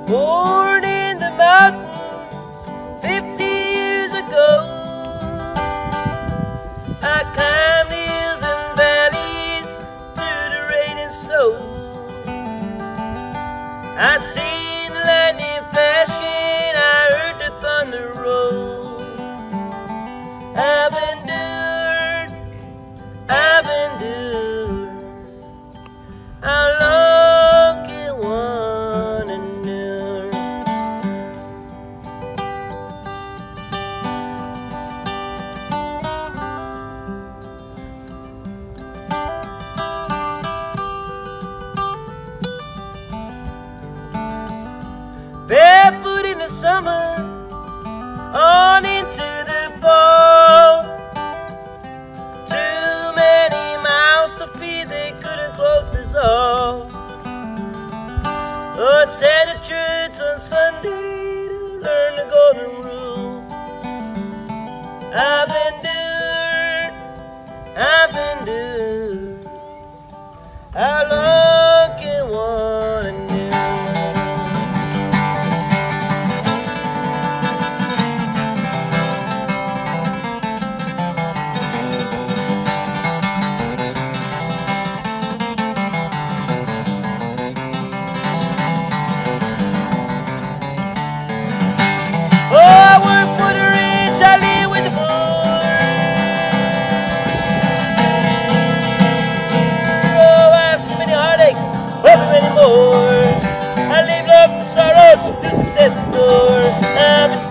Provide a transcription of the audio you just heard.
Born in the mountains 50 years ago, I climbed hills and valleys through the rain and snow. I seen lightning flashing, I heard the thunder roll. I've endured. How long can one endure? Barefoot in the summer, on into the fall. Too many miles to feed, they couldn't clothe us all. Oh, Santa church on Sunday to learn the golden rule. I've endured. How long can one endure? I live love to sorrow to success store.